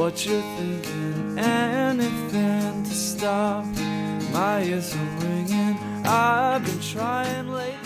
what you're thinking, anything to stop my ears from ringing. I've been trying lately.